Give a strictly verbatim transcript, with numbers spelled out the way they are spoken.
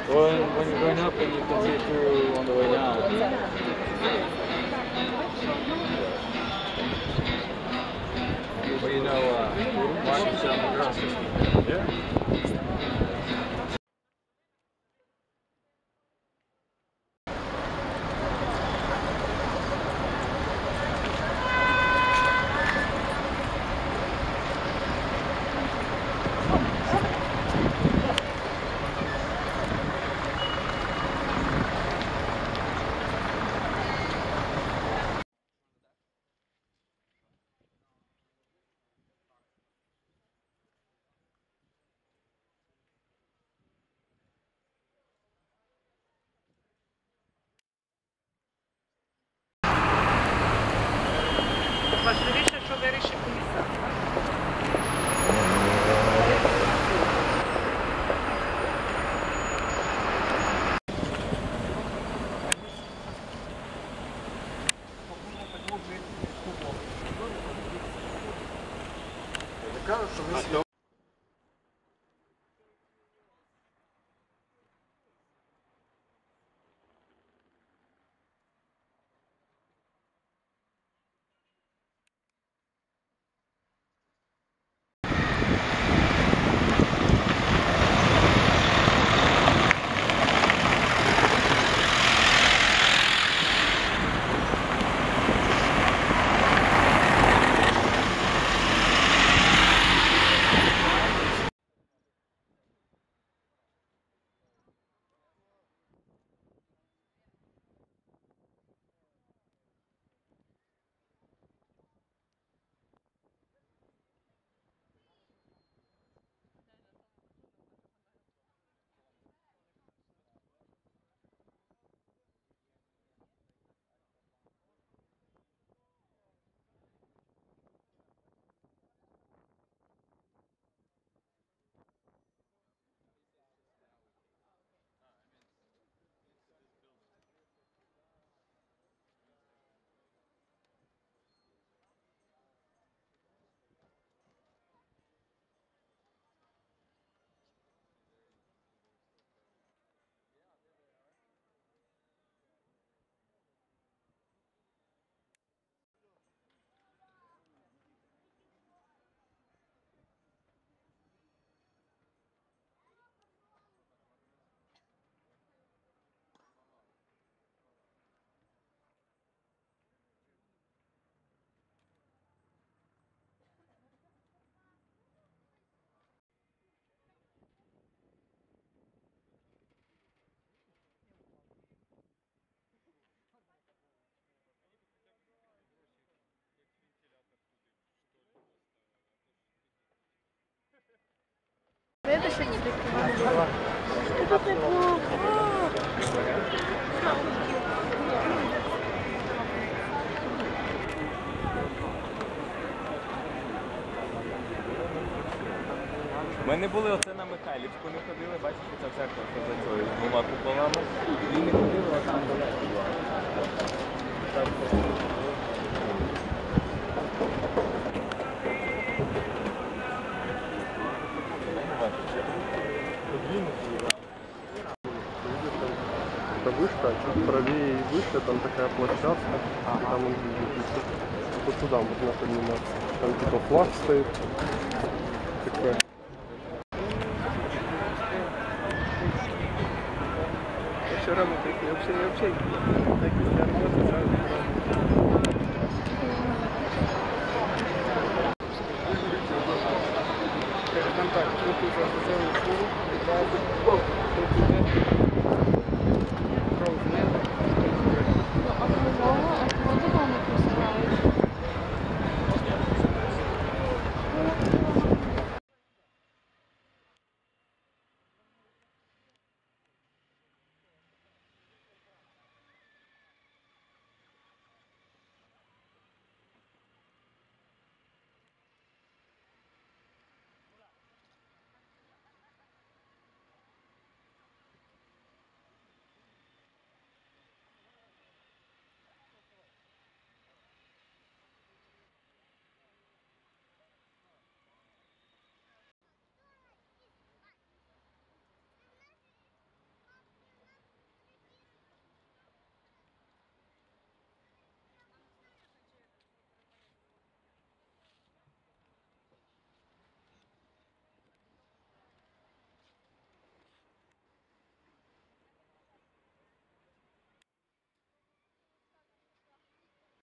Well, when you're going up and you can see it through on the way down. Well, you know, uh, Marcus on the girl system. Yeah. Важливіше, що вирішить комісар. Кажуть, що ми Видиш, як співпливає? Що це було? Ми не були оце на Михайлівську, не ходили, бачиш, ця церква за цією з двома куполами. І не ходили, а там далеко була. Это вышка, а чуть правее и выше, там такая площадка, и там он видит. Вот туда можно подниматься. Там типа флаг стоит. Такой. Все равно такие, вообще, вообще, такие арматы сразу. Там так, вот тут уже